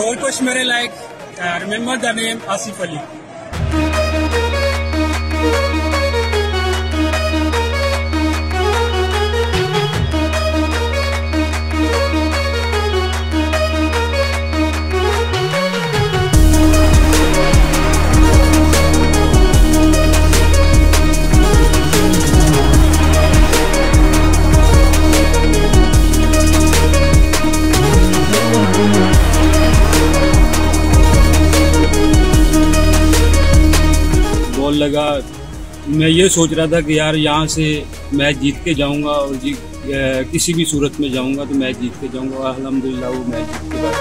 whole push mere like remember the name Asif Ali. Ball लगा, मैं ये सोच रहा था कि यार यहाँ से मैच जीत के जाऊंगा और किसी भी सूरत में जाऊंगा तो मैच जीत के जाऊंगा। अल्हम्दुलिल्लाह वो मैच जीत के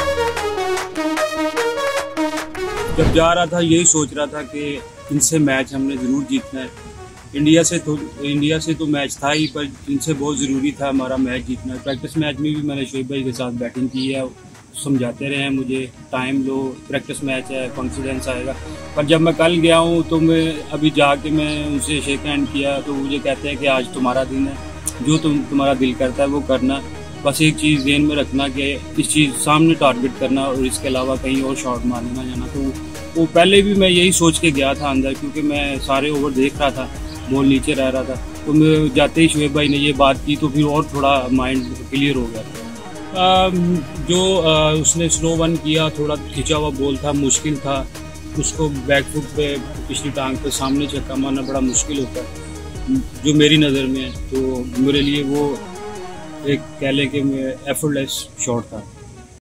जब जा रहा था यही सोच रहा था कि इनसे मैच हमने ज़रूर जीतना है। इंडिया से तो मैच था ही, पर इनसे बहुत ज़रूरी था हमारा मैच जीतना। प्रैक्टिस मैच में भी मैंने शोएब भाई के साथ बैटिंग की है, समझाते रहे हैं मुझे टाइम लो, प्रैक्टिस मैच है, कॉन्फिडेंस आएगा। पर जब मैं कल गया हूँ तो मैं अभी जाके मैं उनसे शेक हैंड किया तो मुझे कहते हैं कि आज तुम्हारा दिन है, जो तुम्हारा दिल करता है वो करना, बस एक चीज़ ध्यान में रखना कि इस चीज़ सामने टारगेट करना और इसके अलावा कहीं और शॉट मारने ना जाना। तो वो पहले भी मैं यही सोच के गया था अंदर, क्योंकि मैं सारे ओवर देख रहा था, बॉल नीचे रह रहा था। तो मैं जाते ही शोएब भाई ने ये बात की तो फिर और थोड़ा माइंड क्लियर हो गया। उसने स्लो वन किया, थोड़ा खिंचा हुआ बॉल था, मुश्किल था, उसको बैक फुट पे पिछली टांग पे सामने छक्का मारना बड़ा मुश्किल होता है जो मेरी नज़र में है। तो मेरे लिए वो एक कह लें कि एफर्टलेस शॉट था।